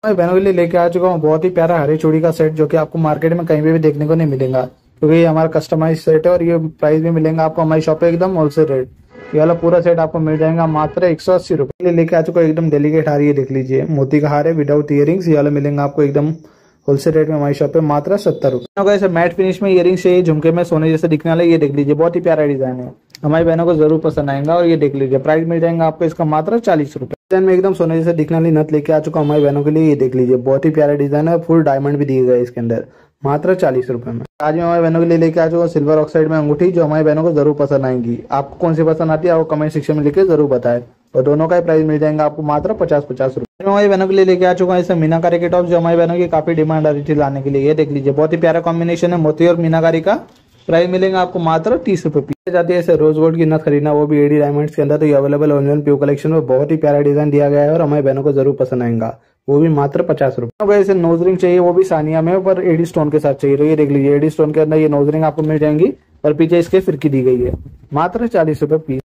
मैं बहनों के लिए लेके आ चुका हूँ बहुत ही प्यारा हरी चूड़ी का सेट, जो कि आपको मार्केट में कहीं भी देखने को नहीं मिलेगा, क्योंकि ये हमारा कस्टमाइज सेट है और ये प्राइस भी मिलेगा आपको हमारी शॉप पे एकदम होलसेल रेट। ये वाला पूरा सेट आपको मिल जाएगा मात्र 180 रुपए। लेके आ चुका एकदम डेलीकेट हार, ये देख लीजिए मोती का हार है विदाउट इयरिंग्स। ये वाला मिलेगा आपको एकदम होलसेल रेट में हमारी शॉप पे मात्र 70 रुपए। ऐसे मैट फिनिश में इयरिंग्स चाहिए, झुमके में सोने जैसे दिखने वाले, ये देख लीजिए बहुत ही प्यारा डिजाइन है, हमारी बहनों को जरूर पसंद आएगा। और ये देख लीजिए प्राइस मिल जाएगा आपको इसका मात्र 40 रुपए। डिजाइन में एकदम सोने जैसे दिखने वाली नथ लेके आ चुका हूँ हमारी बहनों के लिए, ये देख लीजिए बहुत ही प्यारा डिजाइन है, फुल डायमंड भी दिए गए इसके अंदर, मात्र 40 रुपए में। आज मैं हमारी बहनों के लिए लेके आ चुका हूँ सिल्वर ऑक्साइड में अंगूठी, जो हमारी बहनों को जरूर पसंद आएंगी। आपको कौन सी पसंद आती है आपको कमेंट सेक्शन में लिखकर जरूर बताएं। और दोनों का प्राइस मिल जाएगा आपको मात्र 50-50 रुपए। मैं हमारी बहनों के लिए लेके आ चुका हूँ इसे मीनाकारी के टॉप, जो हमारी बहनों की काफी डिमांड आ रही थी लाने के लिए। ये देख लीजिए बहुत ही प्यारा कॉम्बिनेशन है मोती और मीनाकारी का, प्राइस मिलेगा आपको मात्र 30 रुपए। पीछे जाती है ऐसे रोज गोल्ड की नथ खरीदना, वो भी एडी डायमंड्स के अंदर, तो ये अवेलेबल ओरिजिनल प्योर कलेक्शन में बहुत ही प्यारा डिजाइन दिया गया है और हमारी बहनों को जरूर पसंद आएगा, वो भी मात्र 50 रुपए। इसे नोज रिंग चाहिए, वो भी सानिया में पर एडी स्टोन के साथ चाहिए, तो ये देख लीजिए एडी स्टोन के अंदर ये नोज रिंग आपको मिल जाएंगी और पीछे इसके फिरकी दी गई है, मात्र 40 रुपए पीस।